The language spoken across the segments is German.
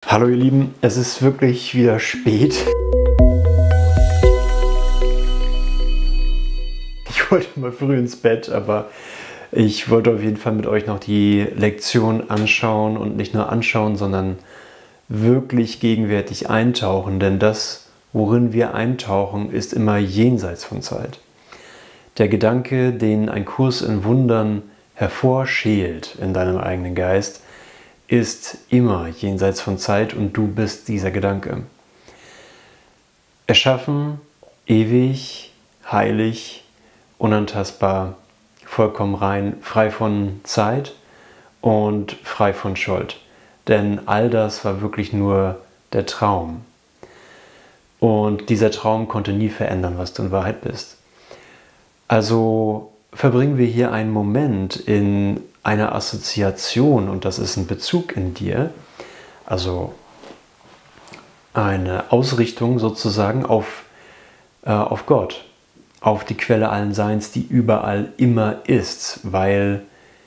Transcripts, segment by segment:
Hallo ihr Lieben, es ist wirklich wieder spät. Ich wollte mal früh ins Bett, aber ich wollte auf jeden Fall mit euch noch die Lektion anschauen und nicht nur anschauen, sondern wirklich gegenwärtig eintauchen, denn das, worin wir eintauchen, ist immer jenseits von Zeit. Der Gedanke, den ein Kurs in Wundern hervorschält in deinem eigenen Geist, ist immer jenseits von Zeit und du bist dieser Gedanke. Erschaffen, ewig, heilig, unantastbar, vollkommen rein, frei von Zeit und frei von Schuld. Denn all das war wirklich nur der Traum. Und dieser Traum konnte nie verändern, was du in Wahrheit bist. Also verbringen wir hier einen Moment in einer Assoziation, und das ist ein Bezug in dir, also eine Ausrichtung sozusagen auf Gott, auf die Quelle allen Seins, die überall immer ist, weil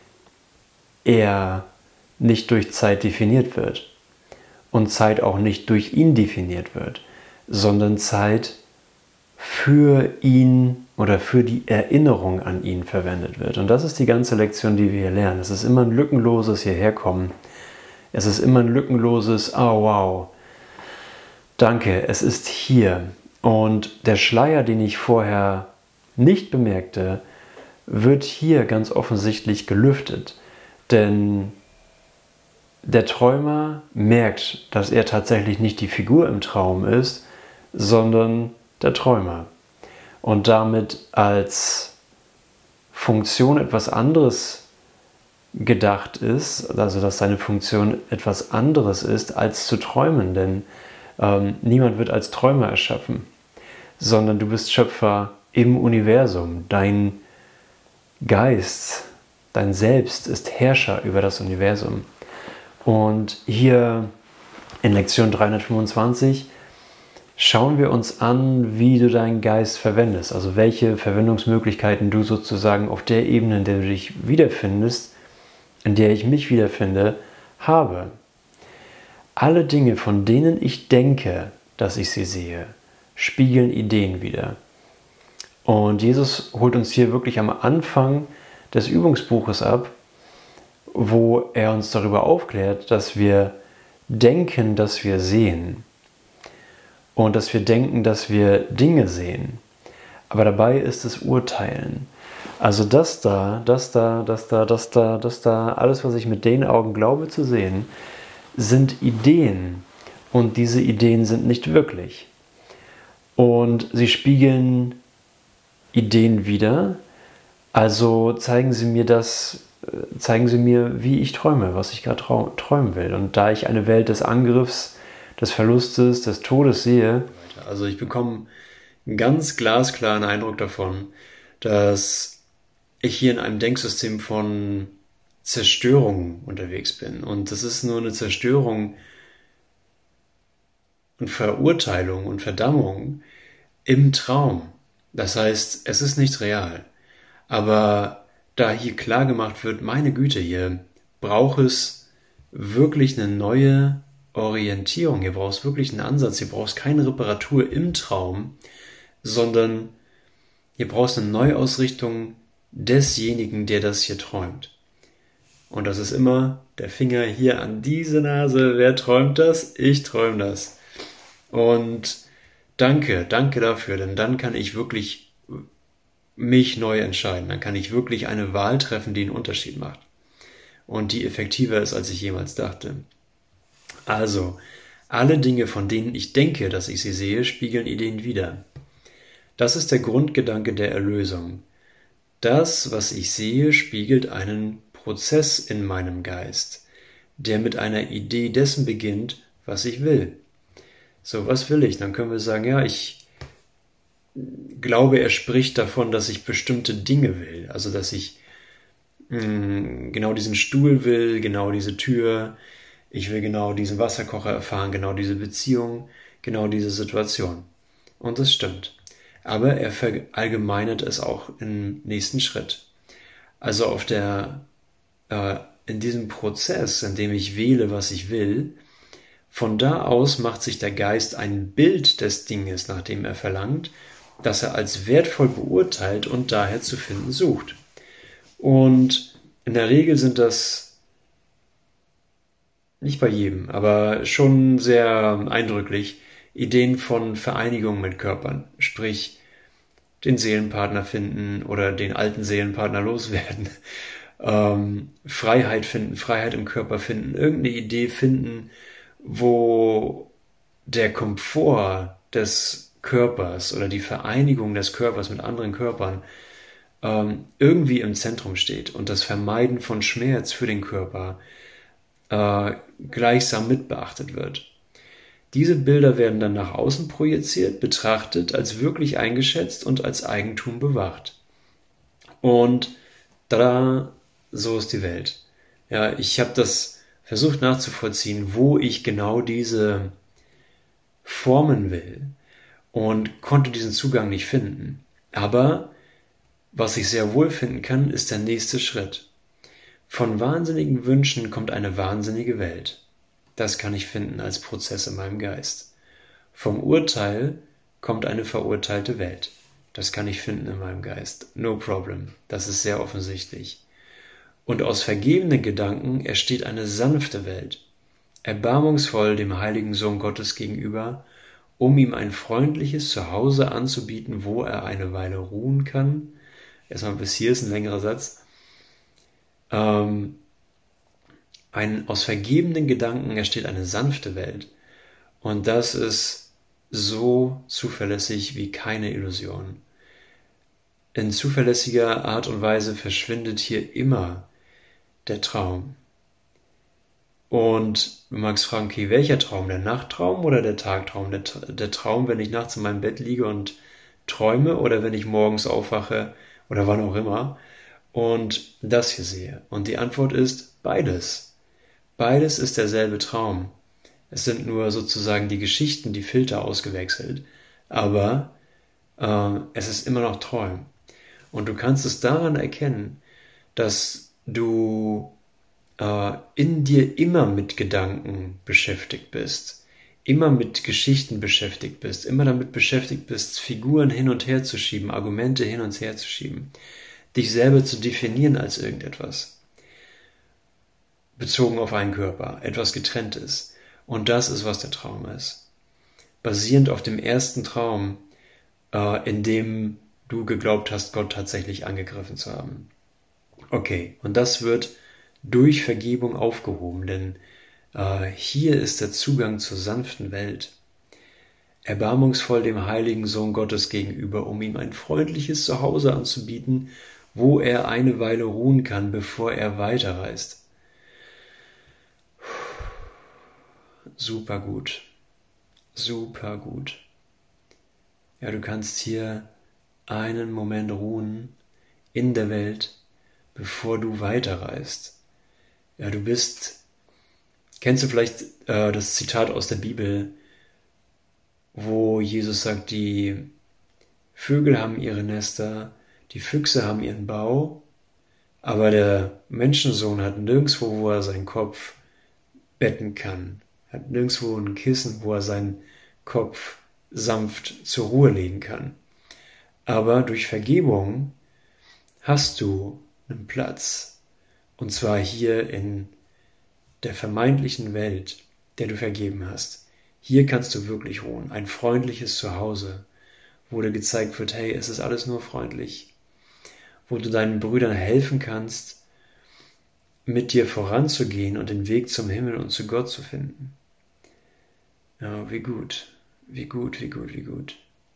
er nicht durch Zeit definiert wird und Zeit auch nicht durch ihn definiert wird, sondern Zeit für ihn oder für die Erinnerung an ihn verwendet wird. Und das ist die ganze Lektion, die wir hier lernen. Es ist immer ein lückenloses Hierherkommen. Es ist immer ein lückenloses, oh wow, danke, es ist hier. Und der Schleier, den ich vorher nicht bemerkte, wird hier ganz offensichtlich gelüftet. Denn der Träumer merkt, dass er tatsächlich nicht die Figur im Traum ist, sondern der Träumer. Und damit als Funktion etwas anderes gedacht ist, also dass seine Funktion etwas anderes ist, als zu träumen. Denn niemand wird als Träumer erschaffen, sondern du bist Schöpfer im Universum. Dein Geist, dein Selbst ist Herrscher über das Universum. Und hier in Lektion 325 schauen wir uns an, wie du deinen Geist verwendest, also welche Verwendungsmöglichkeiten du sozusagen auf der Ebene, in der du dich wiederfindest, in der ich mich wiederfinde, habe. Alle Dinge, von denen ich denke, dass ich sie sehe, spiegeln Ideen wider. Und Jesus holt uns hier wirklich am Anfang des Übungsbuches ab, wo er uns darüber aufklärt, dass wir denken, dass wir sehen. Und dass wir denken, dass wir Dinge sehen. Aber dabei ist es Urteilen. Also das da, alles, was ich mit den Augen glaube zu sehen, sind Ideen. Und diese Ideen sind nicht wirklich. Und sie spiegeln Ideen wider. Also zeigen sie mir, wie ich träume, was ich gerade träumen will. Und da ich eine Welt des Angriffs, des Verlustes, des Todes sehe. Also ich bekomme einen ganz glasklaren Eindruck davon, dass ich hier in einem Denksystem von Zerstörung unterwegs bin. Und das ist nur eine Zerstörung und Verurteilung und Verdammung im Traum. Das heißt, es ist nicht real. Aber da hier klar gemacht wird, meine Güte, hier braucht es wirklich eine neue Orientierung, hier brauchst du wirklich einen Ansatz, hier brauchst keine Reparatur im Traum, sondern hier brauchst du eine Neuausrichtung desjenigen, der das hier träumt. Und das ist immer der Finger hier an diese Nase. Wer träumt das? Ich träume das. Und danke dafür, denn dann kann ich wirklich mich neu entscheiden. Dann kann ich wirklich eine Wahl treffen, die einen Unterschied macht. Und die effektiver ist, als ich jemals dachte. Also, alle Dinge, von denen ich denke, dass ich sie sehe, spiegeln Ideen wider. Das ist der Grundgedanke der Erlösung. Das, was ich sehe, spiegelt einen Prozess in meinem Geist, der mit einer Idee dessen beginnt, was ich will. So, was will ich? Dann können wir sagen, ja, ich glaube, er spricht davon, dass ich bestimmte Dinge will. Also, dass ich genau diesen Stuhl will, genau diese Tür. Ich will genau diesen Wasserkocher erfahren, genau diese Beziehung, genau diese Situation. Und das stimmt. Aber er verallgemeinert es auch im nächsten Schritt. Also in diesem Prozess, in dem ich wähle, was ich will, Von da aus macht sich der Geist ein Bild des Dinges, nach dem er verlangt, das er als wertvoll beurteilt und daher zu finden sucht. Und in der Regel sind das, nicht bei jedem, aber schon sehr eindrücklich, Ideen von Vereinigung mit Körpern, sprich den Seelenpartner finden oder den alten Seelenpartner loswerden, Freiheit finden, Freiheit im Körper finden, irgendeine Idee finden, wo der Komfort des Körpers oder die Vereinigung des Körpers mit anderen Körpern irgendwie im Zentrum steht und das Vermeiden von Schmerz für den Körper gleichsam mit beachtet wird. Diese Bilder werden dann nach außen projiziert, betrachtet, als wirklich eingeschätzt und als Eigentum bewacht. Und tada, so ist die Welt. Ja, ich habe das versucht nachzuvollziehen, wo ich genau diese formen will und konnte diesen Zugang nicht finden. Aber was ich sehr wohl finden kann, ist der nächste Schritt. Von wahnsinnigen Wünschen kommt eine wahnsinnige Welt. Das kann ich finden als Prozess in meinem Geist. Vom Urteil kommt eine verurteilte Welt. Das kann ich finden in meinem Geist. No problem. Das ist sehr offensichtlich. Und aus vergebenen Gedanken entsteht eine sanfte Welt, erbarmungsvoll dem heiligen Sohn Gottes gegenüber, um ihm ein freundliches Zuhause anzubieten, wo er eine Weile ruhen kann. Erstmal bis hier ist ein längerer Satz. Aus vergebenen Gedanken entsteht eine sanfte Welt. Und das ist so zuverlässig wie keine Illusion. In zuverlässiger Art und Weise verschwindet hier immer der Traum. Und du magst fragen, okay, welcher Traum? Der Nachttraum oder der Tagtraum? Der Traum, wenn ich nachts in meinem Bett liege und träume oder wenn ich morgens aufwache oder wann auch immer und das hier sehe. Und die Antwort ist beides. Beides ist derselbe Traum. Es sind nur sozusagen die Geschichten, die Filter ausgewechselt. Aber es ist immer noch Träumen. Und du kannst es daran erkennen, dass du in dir immer mit Gedanken beschäftigt bist, immer mit Geschichten beschäftigt bist, immer damit beschäftigt bist, Figuren hin und her zu schieben, Argumente hin und her zu schieben, dich selber zu definieren als irgendetwas, bezogen auf einen Körper, etwas Getrenntes. Und das ist, was der Traum ist. Basierend auf dem ersten Traum, in dem du geglaubt hast, Gott tatsächlich angegriffen zu haben. Okay, und das wird durch Vergebung aufgehoben, denn hier ist der Zugang zur sanften Welt. Erbarmungsvoll dem heiligen Sohn Gottes gegenüber, um ihm ein freundliches Zuhause anzubieten, wo er eine Weile ruhen kann, bevor er weiterreist. Super gut. Super gut. Ja, du kannst hier einen Moment ruhen in der Welt, bevor du weiterreist. Ja, kennst du vielleicht das Zitat aus der Bibel, wo Jesus sagt, die Vögel haben ihre Nester, die Füchse haben ihren Bau, aber der Menschensohn hat nirgendwo, wo er seinen Kopf betten kann, hat nirgendwo ein Kissen, wo er seinen Kopf sanft zur Ruhe legen kann. Aber durch Vergebung hast du einen Platz, und zwar hier in der vermeintlichen Welt, der du vergeben hast. Hier kannst du wirklich ruhen, ein freundliches Zuhause, wo dir gezeigt wird, hey, es ist alles nur freundlich, wo du deinen Brüdern helfen kannst, mit dir voranzugehen und den Weg zum Himmel und zu Gott zu finden. Ja, wie gut, wie gut, wie gut, wie gut.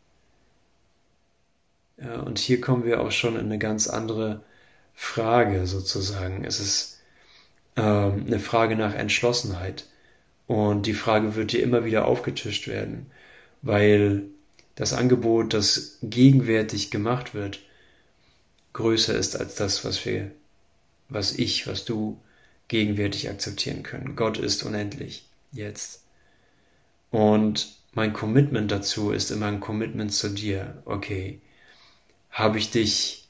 Ja, und hier kommen wir auch schon in eine ganz andere Frage sozusagen. Es ist eine Frage nach Entschlossenheit. Und die Frage wird dir immer wieder aufgetischt werden, weil das Angebot, das gegenwärtig gemacht wird, größer ist als das, was du gegenwärtig akzeptieren können. Gott ist unendlich, jetzt. Und mein Commitment dazu ist immer ein Commitment zu dir. Okay, habe ich dich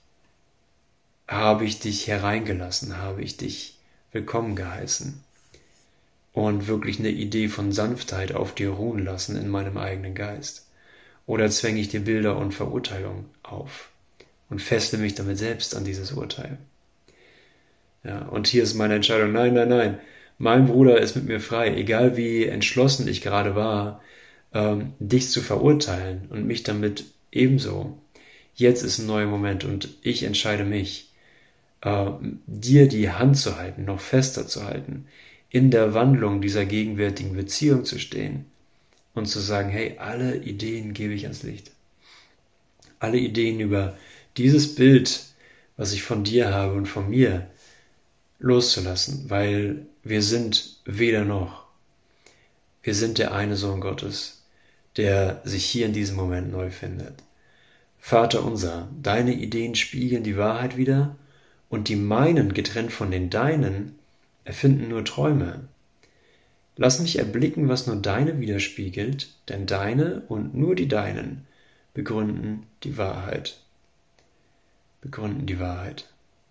hereingelassen, habe ich dich willkommen geheißen. und wirklich eine Idee von Sanftheit auf dir ruhen lassen in meinem eigenen Geist? Oder zwänge ich dir Bilder und Verurteilung auf und festle mich damit selbst an dieses Urteil? Ja, und hier ist meine Entscheidung, nein, nein, nein, mein Bruder ist mit mir frei, egal wie entschlossen ich gerade war, dich zu verurteilen und mich damit ebenso. Jetzt ist ein neuer Moment und ich entscheide mich, dir die Hand zu halten, noch fester zu halten, in der Wandlung dieser gegenwärtigen Beziehung zu stehen und zu sagen, hey, alle Ideen gebe ich ans Licht. Alle Ideen über dieses Bild, was ich von dir habe und von mir, loszulassen, weil wir sind weder noch. Wir sind der eine Sohn Gottes, der sich hier in diesem Moment neu findet. Vater unser, deine Ideen spiegeln die Wahrheit wider und die meinen, getrennt von den deinen, erfinden nur Träume. Lass mich erblicken, was nur deine widerspiegelt, denn deine und nur die deinen begründen die Wahrheit. Begründen die Wahrheit.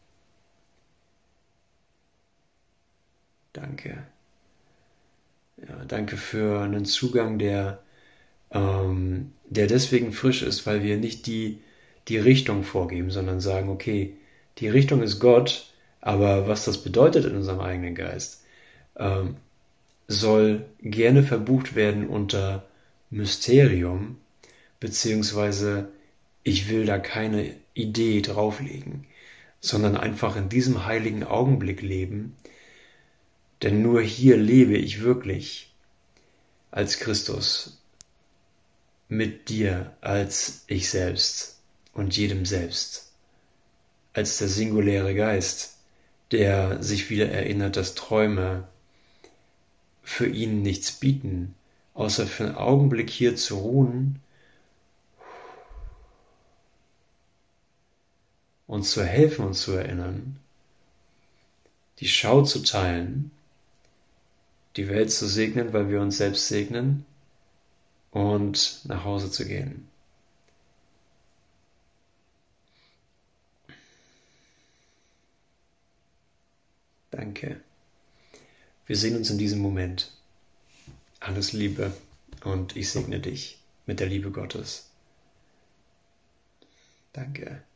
Danke. Ja, danke für einen Zugang, der deswegen frisch ist, weil wir nicht die Richtung vorgeben, sondern sagen, okay, die Richtung ist Gott, aber was das bedeutet in unserem eigenen Geist, soll gerne verbucht werden unter Mysterium, beziehungsweise ich will da keine Idee drauflegen, sondern einfach in diesem heiligen Augenblick leben, denn nur hier lebe ich wirklich als Christus, mit dir als ich selbst und jedem selbst, als der singuläre Geist, der sich wieder erinnert, dass Träume für ihn nichts bieten, außer für einen Augenblick hier zu ruhen uns zu helfen und zu erinnern, die Schau zu teilen, die Welt zu segnen, weil wir uns selbst segnen und nach Hause zu gehen. Danke. Wir sehen uns in diesem Moment. Alles Liebe und ich segne dich mit der Liebe Gottes. Danke.